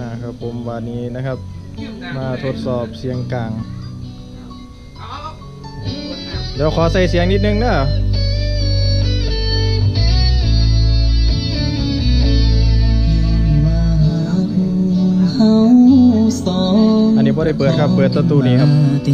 มาครับผมวันนี้นะครับมาทดสอบเสียงกลางเดี๋ยวขอใส่เสียงนิดนึงนะอันนี้พอได้เปิดครับเปิดประตูนี้ครับ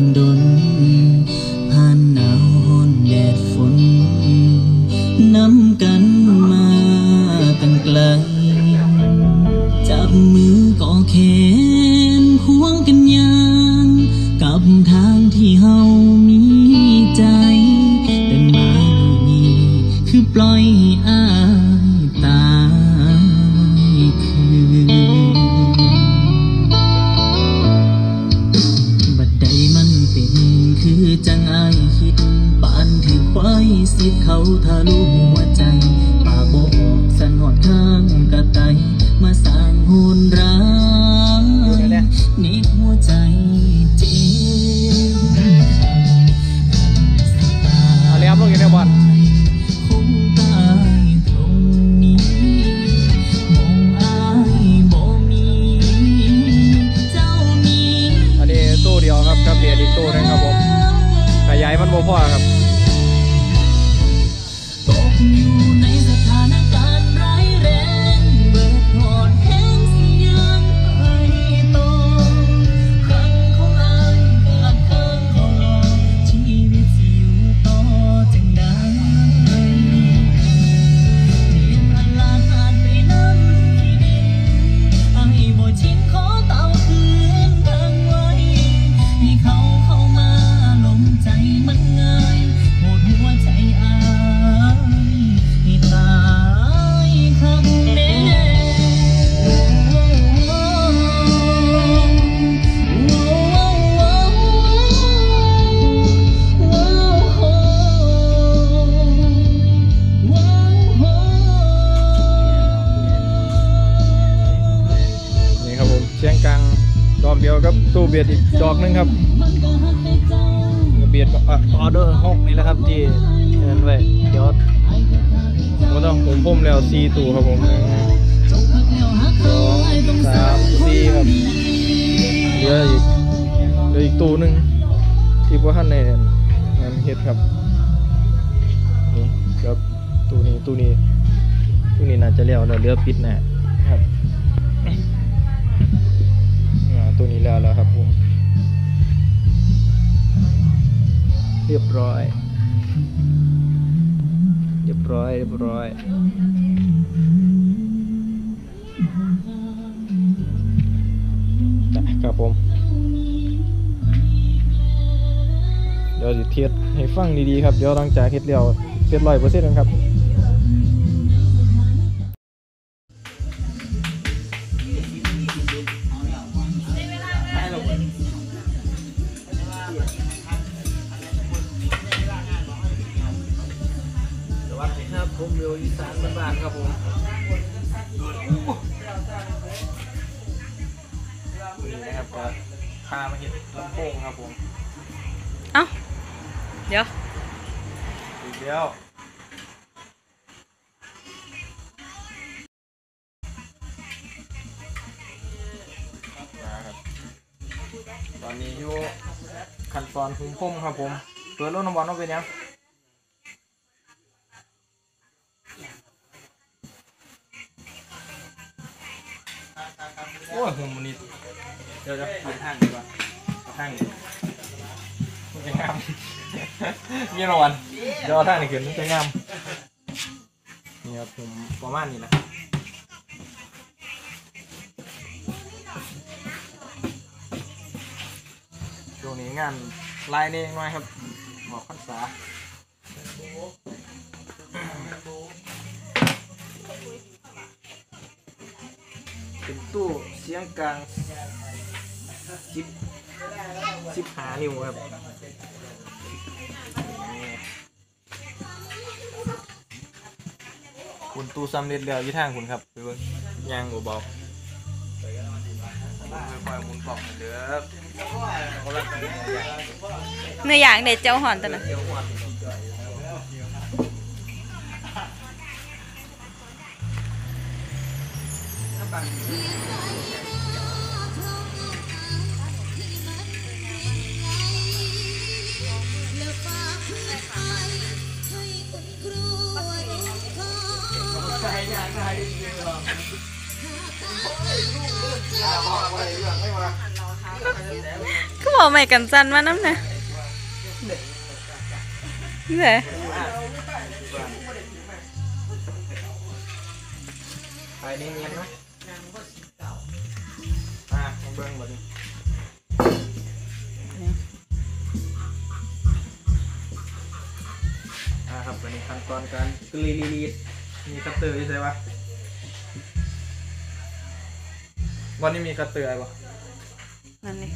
ผ่านหนาวร้อนแดดฝนนำกันมาตั้งไกลจับมือก่อแขนควงกันยางกับทางที่เฮามีใจแต่มานี่คือปล่อยให้อายตายคือบัดใดมันเป็นคือจังอายคิดปานถือควายสิเขาทะลุหัวใจปากบอกสันหอดข้างกระไตมาสร้างโหนร้างนี่หัวใจเจ็บเอาเลยครับลงอยู่ในบอลคงตายตรงนี้มองอายบ่มีเจ้านี้อันนี้ตู้เดียวครับกับเบียร์อีกตู้นึงครับผมขยายมันบ่พอครับตกอยู่ในสถานการณ์ร้ายแรงเบิดหอดแห้งสิยังไปต่อครั้งของอายขาดเคินขอชีวิตสิอยู่ต่อจังได้เรียนผ่านลานผ่านไปน้ำที่ดินอายบ่ชินขอเต่าคืนทางไว้ให้เขาเข้ามาลมใจมันง่ายหมดหัวใจอายให้ตายข้างแน่นี่ครับผมเสียงกลางดอกเดียวกับตู้เบียร์อีกดอกนึงครับเบียร์ออเดอร์6นี่แหละครับที่เงินไว้เดี๋ยวผมต้องพุ่มแล้ว4ตู้ครับผม1 2 3 4ครับเหลืออีกตู้นึงที่พวกท่านในงานเฮ็ดครับนี่ครับตู้นี้น่าจะแล้วเหลือปิดนะครับตัวนี้แล้วครับผมเรียบร้อยครับผมเดี๋ยวจะเทสให้ฟังดีๆครับเดี๋ยวหลังจากเฮ็ดแล้วเสร็จ100%แล้วครับผมอยู่อีสานบ้านๆครับผมนี่นะครับก็พามาเห็นลำโพงครับผมเอ้าเดี๋ยวนะครับตอนนี้อยู่ขั้นตอนพุ่มพุ่มครับผมเปิดรถน้ำบอลต้องเป็นยังโอ้ยหุ่มนิดเดี๋ยวจะขึ้นห้างดีกว่าห้างมันจะงามมีรางวัลเดี๋ยวห้างนี่ขึ้นมันจะงามนี่ครับผมประมาณนี้แหละช่วงนี้งานลายนี่น้อยครับบอกพรรษาเป็นตู้เสียงกลาง15 นิ้วครับคุณตู้ซ้ำเร็จแล้วยี่ทางคุณครับไปเบิ่งยางเบาๆค่อยๆหมุนกล่องเด้อเนื้อย่างเด็ดเจ้าหอนตัวน่ะคก็บอกใหม่กันจันมาน้ำเนี่ยนี่แหละไปเนียนๆไหมมาเบิ้งหมดนี่ครับวันนี้ขั้นตอนการกรีดมีคัตเตอร์ใช่ปะวันนี้มีคัตเตอร์อะไรปะนั่นนี่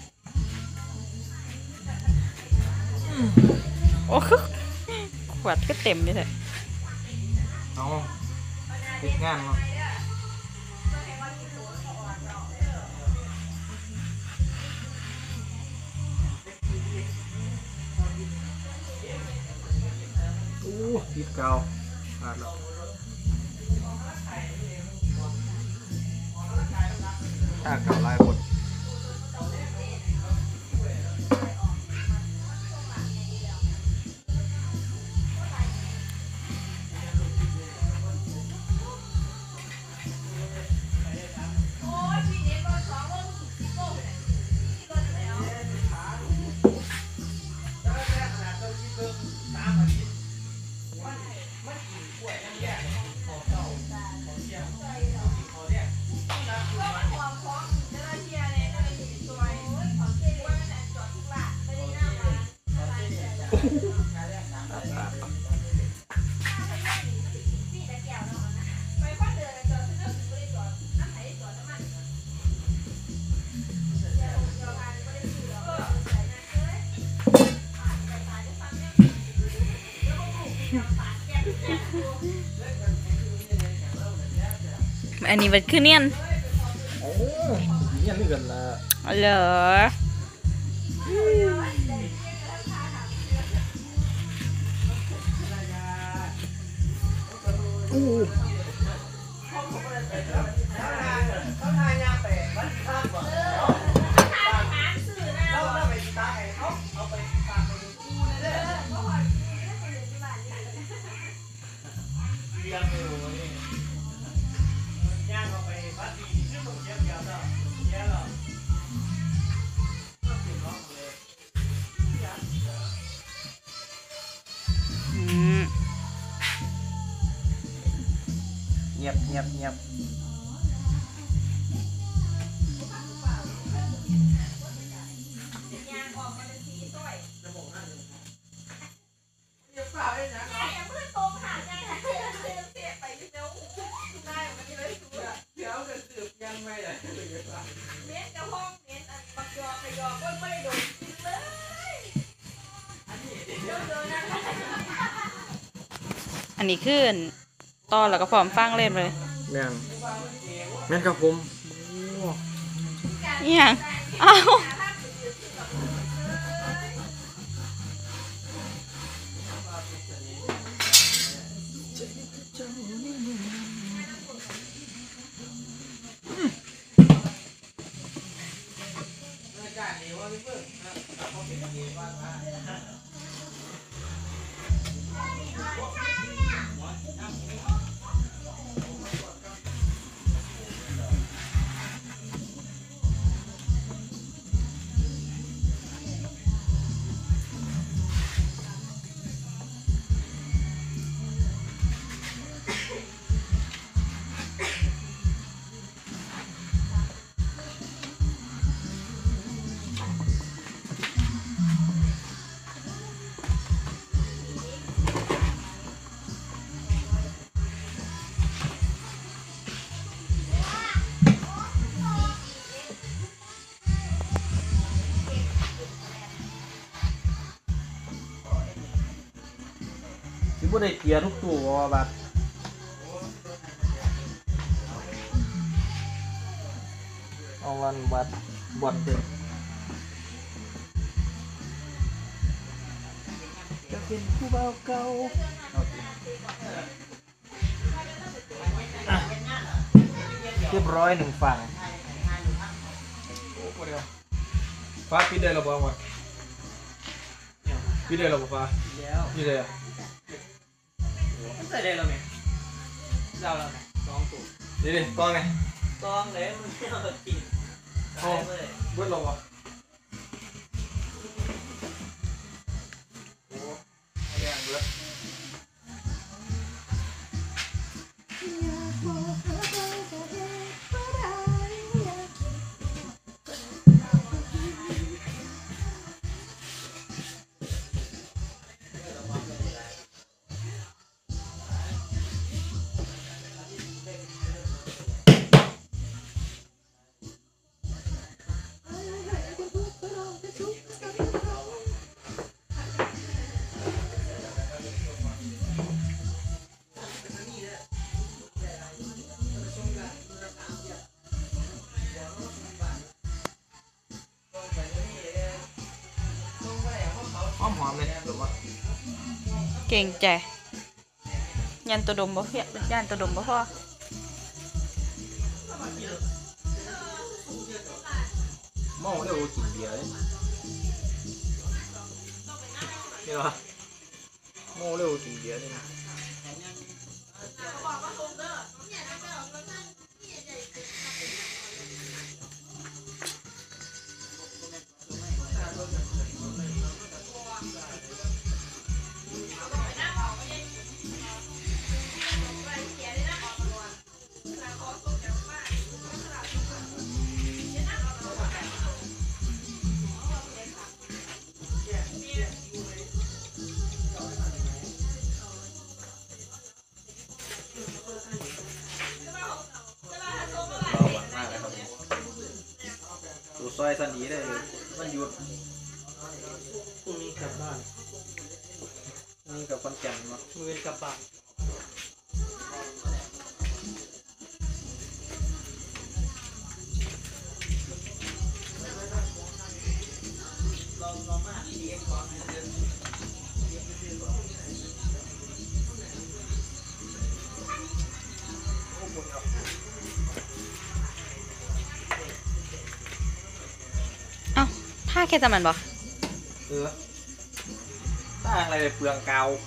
โอ้ขวดก็เต็มเลยแหละเอาติดงานเนาะติดเกาขาดแล้วถ้าเก่าลายบดอันนี้มันคือเนียนโอ้ยนี่กันละเหรอเงียบอันนี้คือตอนแล้วก็พร้อมฟังเล่นเลยแม่นครับผมโอ้นี่ยังอ้าวที่บ่ได้เกียร์ทุกตัวว่าบัดเอาวันบัดบอลเป็นจะเป็นผู้เบาเก่าเรียบร้อยหนึ่งฝั่งโอ้โหเดียวฟ้าพี่ได้หรือเปล่าวะพี่ได้หรือเปล่าฟ้าพี่ได้อะใส่ได้แล้วไหมเราแล้วนะ2ตัวนี่ดิกล้องไงตองเลยมันเอากินตายเลยเบิดลงวะโอ้แดงเบิดหอมเลยหรือว่าเก่งใจยันตัวดมบ่เพี้ยยันตัวดมบ่พอเมาเร็วกินเบียร์เลยนี่เหรอเมาเร็วกินเบียร์เลยดูซอยสันดีเลยมันหยุดพรุ่งนี้กลับบ้านนี่กับคอนแก่นมามือกลับบ้านเอ้าถ้าแค่จะมันบ่สร้างอะไรเปลืองกาว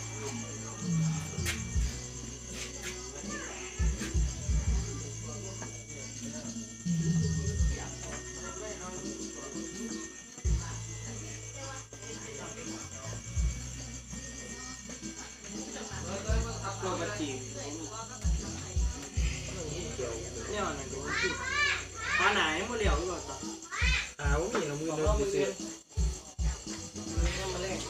โรมาจีเนี่ยมันดูปลาไหนมือเหลียวหรือเปล่าว่ามีเรามือเดินเสียมาเล่น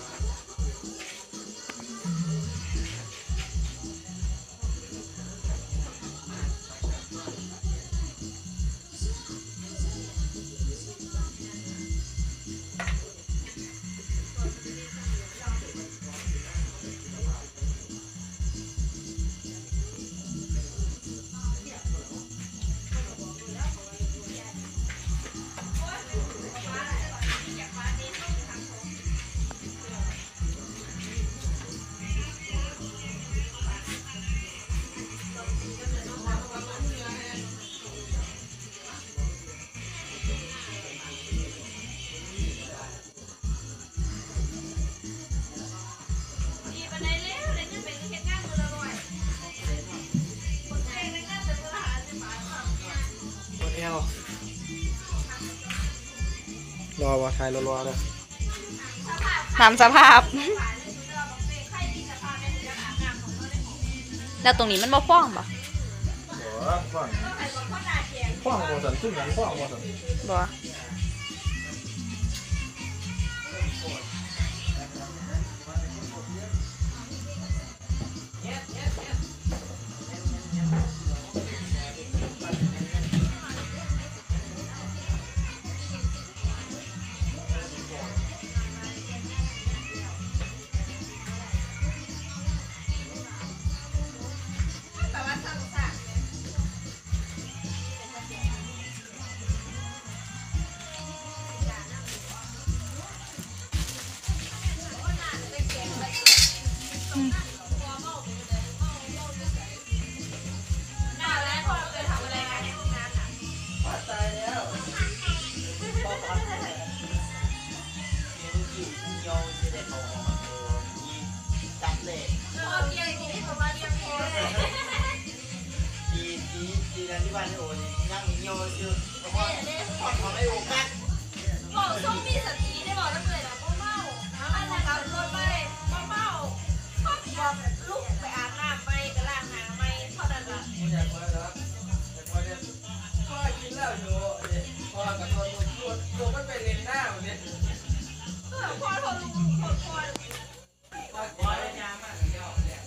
รอว่าไทยรอเลยตามสภาพ แล้วตรงนี้มันบ่ฟ้องบ่ฟ้องโมสันซึ่งอย่างฟ้องโมสันบ่ดีนะที่บ้านไอ้โอ้ยยังมีโยชื่อเพราะของไอ้โอ้กันบอกส้มมีสติได้บอกแล้วเลยนะก็เมาอันนั้นขับรถไปก็เมาก็บอกลูกไปอาบน้ำไปกระล่างหางไปเท่านั้นละอยากมาแล้วอยากมาเนี่ยพ่อกินแล้วอยู่พ่อกับตัวมันไปเรียนหน้าวันนี้พอทนลุงทนพอพ่อได้ยามากเดียวเนี่ย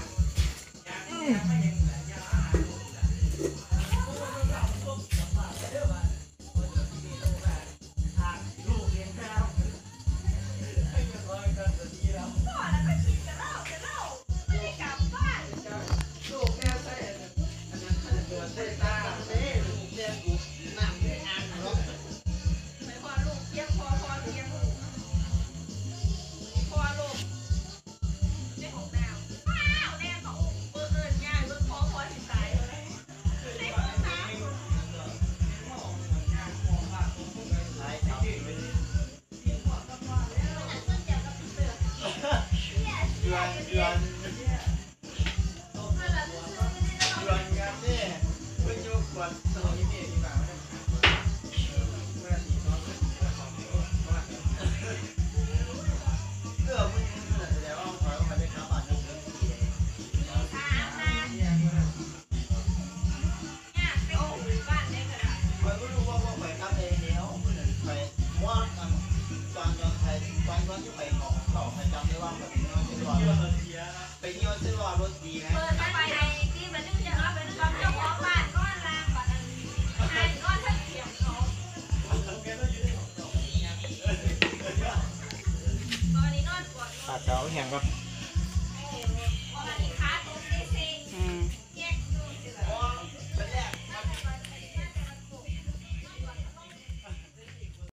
ไปเยี่ยมซื้อรอรถดีนะเปิดไปในที่มันนึกจะเอาเป็นคำเจ้าของบ้านก้อนลางบัดนั้นไอ้ก้อนท่านเขียนเขาตอนนี้นอนปวดปากเช้าแห้งครับพอมาที่ขา